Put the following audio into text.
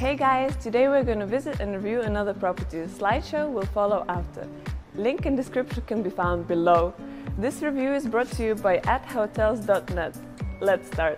Hey guys, today we're going to visit and review another property. The slideshow will follow after. Link in description can be found below. This review is brought to you by @hotels.net. Let's start.